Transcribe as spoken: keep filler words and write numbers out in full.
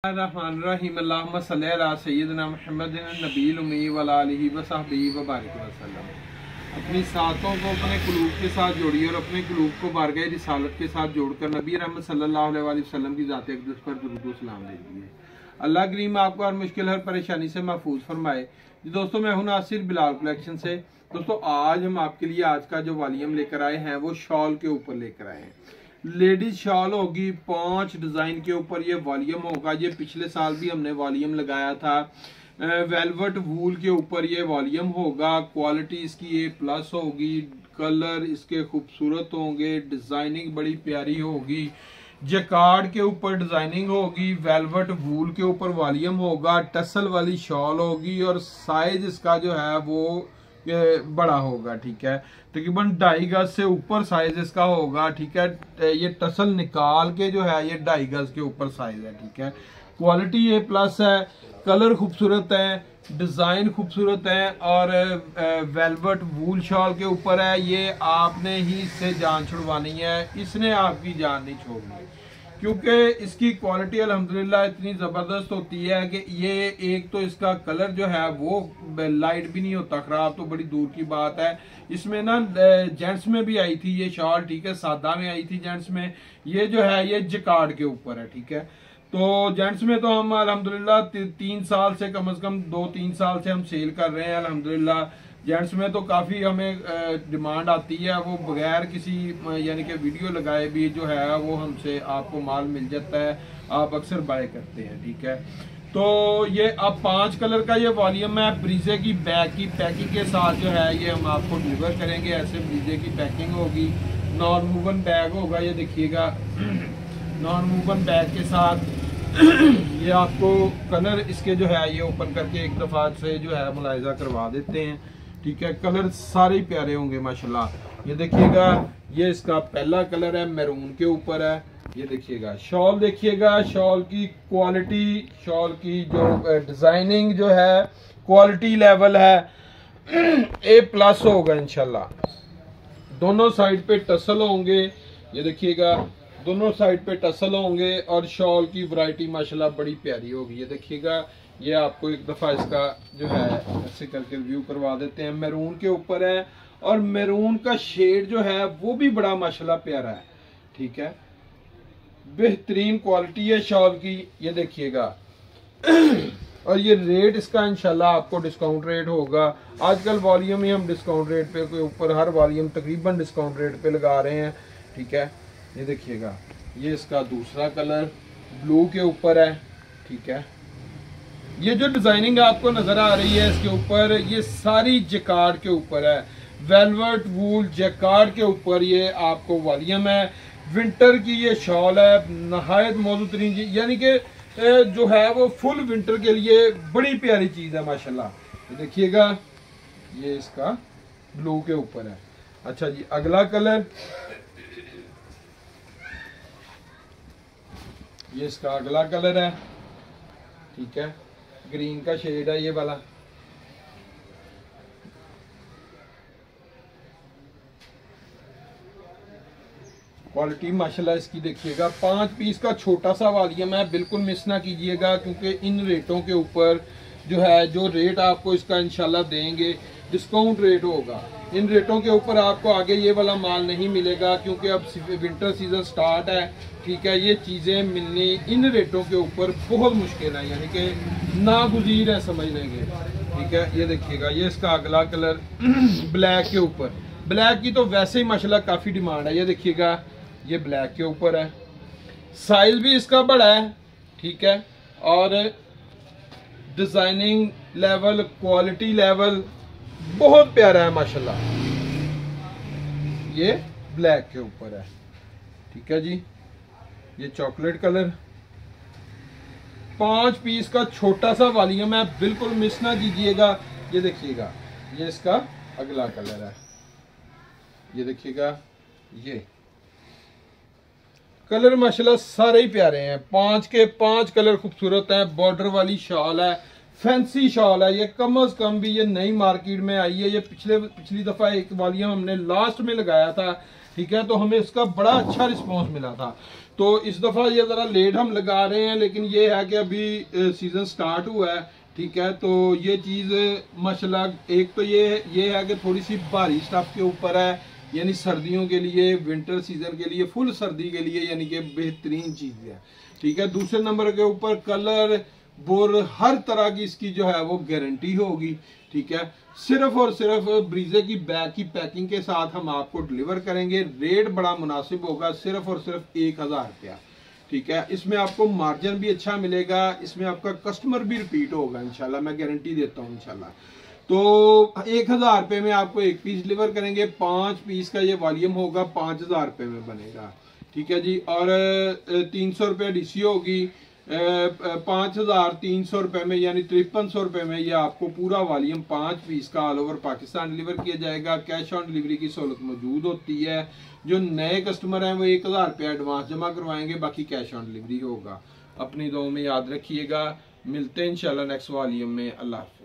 रहमानिर्रहीम अल्लाहुम्मा सल्ली अला सय्यिदिना मुहम्मदिन नबील उम्मी व अला आलिहि व सहबिहि व बारिक वसल्लम। अपनी सातों को अपने कुलूब के साथ जोड़िए और अपने कुलूब को बारगाह रिसालत के साथ जोड़कर नबी रहमत सल्लल्लाहु अलैहि वसल्लम की ज़ात अक़दस पर दुरूद व सलाम भेजिए। अल्लाह करीम आपको हर मुश्किल हर परेशानी से महफूज फरमाए। जी दोस्तों, मैं हूं नासिर बिलाल कलेक्शन से। दोस्तों, आज हम आपके लिए आज का जो वॉल्यूम लेकर आए हैं वो शॉल के ऊपर लेकर आए हैं। लेडीज शॉल होगी, पांच डिजाइन के ऊपर ये वॉल्यूम होगा। ये पिछले साल भी हमने वॉल्यूम लगाया था। वेलवेट वूल के ऊपर ये वॉल्यूम होगा। क्वालिटी इसकी ए प्लस होगी, कलर इसके खूबसूरत होंगे, डिजाइनिंग बड़ी प्यारी होगी। जैकार्ड के ऊपर डिजाइनिंग होगी, वेलवेट वूल के ऊपर वॉल्यूम होगा, टसल वाली शॉल होगी और साइज इसका जो है वो बड़ा होगा। ठीक है, तकरीबन ढाई गज से ऊपर साइज इसका होगा। ठीक है, ये टसल निकाल के जो है ये ढाई गज के ऊपर साइज है। ठीक है, क्वालिटी ये प्लस है, कलर खूबसूरत है, डिजाइन खूबसूरत है और वेलवेट वूल शॉल के ऊपर है। ये आपने ही इससे जान छुड़वानी है, इसने आपकी जान नहीं छोड़नी, क्योंकि इसकी क्वालिटी अल्हम्दुलिल्लाह इतनी ज़बरदस्त होती है कि ये एक तो इसका कलर जो है वो लाइट भी नहीं होता खराब, तो बड़ी दूर की बात है। इसमें ना जेंट्स में भी आई थी ये शॉल। ठीक है, सादा में आई थी जेंट्स में। ये जो है ये जैकार्ड के ऊपर है। ठीक है, तो जेंट्स में तो हम अल्हम्दुलिल्लाह ती, तीन साल से कम से कम दो तीन साल से हम सेल कर रहे हैं अल्हम्दुलिल्लाह। जेंट्स में तो काफ़ी हमें डिमांड आती है, वो बगैर किसी यानी कि वीडियो लगाए भी जो है वो हमसे आपको माल मिल जाता है, आप अक्सर बाय करते हैं। ठीक है, तो ये अब पांच कलर का ये वॉल्यूम है। ब्रीजे की बैग की पैकिंग के साथ जो है ये हम आपको डिलीवर करेंगे। ऐसे ब्रीजे की पैकिंग होगी, नॉन मूवन बैग होगा। ये देखिएगा, नॉन मूवन बैग के साथ ये आपको कलर इसके जो है ये ओपन करके एक दफा से जो है मुलाहिजा करवा देते हैं। ठीक है, कलर सारे ही प्यारे होंगे माशाल्लाह। ये देखिएगा, ये इसका पहला कलर है, मैरून के ऊपर है। ये देखिएगा, शॉल देखिएगा, शॉल की क्वालिटी, शॉल की जो डिजाइनिंग जो है क्वालिटी लेवल है ए प्लस होगा इंशाल्लाह। दोनों साइड पे टसल होंगे। ये देखिएगा, दोनों साइड पे टसल होंगे और शॉल की वैरायटी माशाल्लाह बड़ी प्यारी होगी। ये देखिएगा, ये आपको एक दफ़ा इसका जो है ऐसे करके रिव्यू करवा देते हैं। मैरून के ऊपर है और मैरून का शेड जो है वो भी बड़ा माशाल्लाह प्यारा है। ठीक है, बेहतरीन क्वालिटी है शॉल की। ये देखिएगा, और ये रेट इसका इंशाल्लाह आपको डिस्काउंट रेट होगा। आजकल वॉल्यूम ही हम डिस्काउंट रेट पे के ऊपर हर वॉल्यूम तकरीबन डिस्काउंट रेट पे लगा रहे हैं। ठीक है, ये देखिएगा, ये इसका दूसरा कलर ब्लू के ऊपर है। ठीक है, ये जो डिजाइनिंग आपको नजर आ रही है इसके ऊपर, ये सारी जैकार्ड के ऊपर है। वेलवेट वूल जैकार्ड के ऊपर ये आपको वॉल्यूम है। विंटर की ये शॉल है, नहायत मौजूद तरीन चीज, यानी कि जो है वो फुल विंटर के लिए बड़ी प्यारी चीज है माशाल्लाह। ये देखिएगा, ये इसका ब्लू के ऊपर है। अच्छा जी, अगला कलर, ये इसका अगला कलर है। ठीक है, ग्रीन का शेड है ये वाला। क्वालिटी माशाल्लाह इसकी देखिएगा। पांच पीस का छोटा सा वॉल्यूम है, बिल्कुल मिस ना कीजिएगा, क्योंकि इन रेटों के ऊपर जो है जो रेट आपको इसका इंशाल्लाह देंगे डिस्काउंट रेट होगा। इन रेटों के ऊपर आपको आगे ये वाला माल नहीं मिलेगा, क्योंकि अब विंटर सीजन स्टार्ट है। ठीक है, ये चीज़ें मिलनी इन रेटों के ऊपर बहुत मुश्किल है, यानी कि नागुज़ीर है समझने के। ठीक है, ये देखिएगा, ये इसका अगला कलर ब्लैक के ऊपर। ब्लैक की तो वैसे ही माशाल्लाह काफ़ी डिमांड है। ये देखिएगा, ये ब्लैक के ऊपर है, साइज भी इसका बड़ा है। ठीक है, और डिजाइनिंग लेवल, क्वालिटी लेवल बहुत प्यारा है माशाल्लाह। ये ब्लैक के ऊपर है। ठीक है जी, ये चॉकलेट कलर। पांच पीस का छोटा सा वॉल्यूम है, बिल्कुल मिस ना कीजिएगा। ये देखिएगा, ये इसका अगला कलर है। ये देखिएगा, ये कलर माशाल्लाह सारे ही प्यारे हैं। पांच के पांच कलर खूबसूरत हैं। बॉर्डर वाली शॉल है, फैंसी शॉल है। ये कम अज कम भी ये नई मार्केट में आई है। ये पिछले पिछली दफा एक वॉल्यूम हमने लास्ट में लगाया था। ठीक है, तो हमें इसका बड़ा अच्छा रिस्पांस मिला था। तो इस दफ़ा ये ज़रा लेट हम लगा रहे हैं, लेकिन ये है कि अभी सीज़न स्टार्ट हुआ है, ठीक है। तो ये चीज़ माशाल्लाह एक तो ये ये है कि थोड़ी सी भारी स्टफ के ऊपर है, यानी सर्दियों के लिए, विंटर सीजन के लिए, फुल सर्दी के लिए यानी कि बेहतरीन चीज़ है, ठीक है। दूसरे नंबर के ऊपर कलर बोर हर तरह की इसकी जो है वो गारंटी होगी, ठीक है। सिर्फ और सिर्फ ब्रीजे की बैग की पैकिंग के साथ हम आपको डिलीवर करेंगे। रेट बड़ा मुनासिब होगा, सिर्फ और सिर्फ एक हजार रुपया, ठीक है। इसमें आपको मार्जिन भी अच्छा मिलेगा, इसमें आपका कस्टमर भी रिपीट होगा इंशाल्लाह, मैं गारंटी देता हूँ इंशाल्लाह। तो एक हजार रुपये में आपको एक पीस डिलीवर करेंगे, पांच पीस का ये वॉल्यूम होगा, पांच हजार रुपये में बनेगा, ठीक है जी। और तीन सौ रुपये डीसी होगी, पाँच हजार तीन सौ रुपये में यानी तिरपन सौ रुपये में ये आपको पूरा वॉल्यूम पाँच पीस का ऑल ओवर पाकिस्तान डिलीवर किया जाएगा। कैश ऑन डिलीवरी की सहूलत मौजूद होती है। जो नए कस्टमर हैं वो एक हज़ार रुपया एडवांस जमा करवाएंगे, बाकी कैश ऑन डिलीवरी होगा। अपनी दुआ में याद रखिएगा, मिलते हैं इंशाल्लाह नेक्स्ट वॉल्यूम में। अल्लाह।